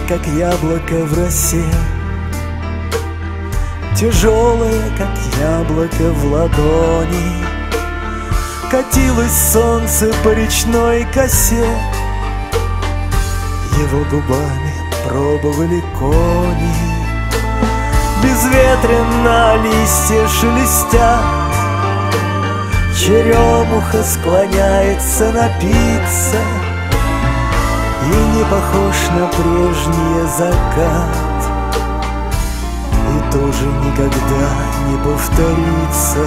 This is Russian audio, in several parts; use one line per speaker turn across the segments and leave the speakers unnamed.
как яблоко в росе, тяжелое, как яблоко в ладони. Катилось солнце по речной косе, его губами пробовали кони. Безветренно листья шелестят, черемуха склоняется напиться, и не похож на прежний закат, и тоже никогда не повторится.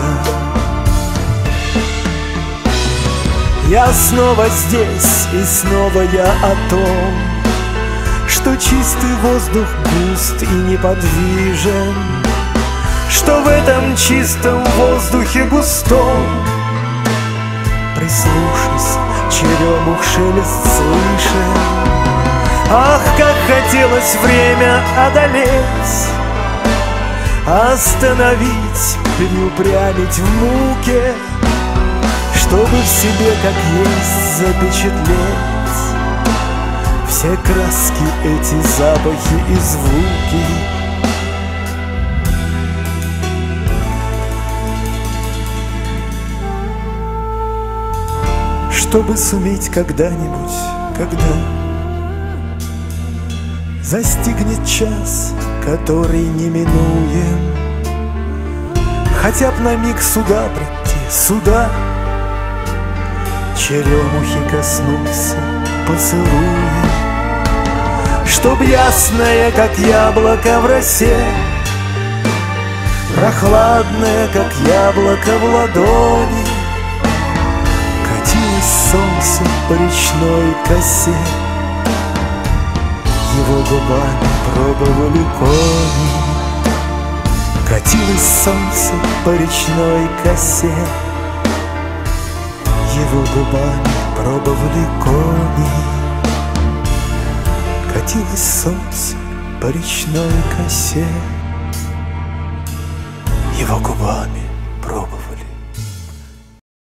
Я снова здесь, и снова я о том, что чистый воздух густ и неподвижен, что в этом чистом воздухе густом, прислушайся, черемух шелест слышен. Ах, как хотелось время одолеть, остановить, переупрямить в муке, чтобы в себе как есть запечатлеть все краски, эти запахи и звуки. Чтобы суметь когда-нибудь, когда застигнет час, который неминуем, хотя б на миг сюда прийти, сюда, черемухи коснуться поцелуем, чтоб ясное, как яблоко в росе, прохладное, как яблоко в ладони, катилось солнце по речной косе, его губами пробовали кони. Катилось солнце по речной косе, его губами пробовали кони. Катилось солнце по речной косе, его губами пробовали.